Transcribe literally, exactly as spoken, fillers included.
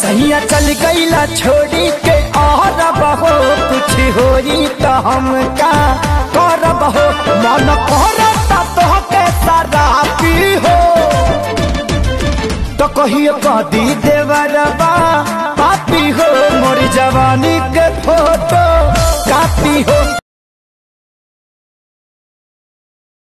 सैया चल गईला छोड़ी के और बहो कुछ होई तो हम का करब हो मन करता तो के सारा पी हो तो कहियो कदी देवरबा पापी हो मोर जवानी के फोटो कापी हो।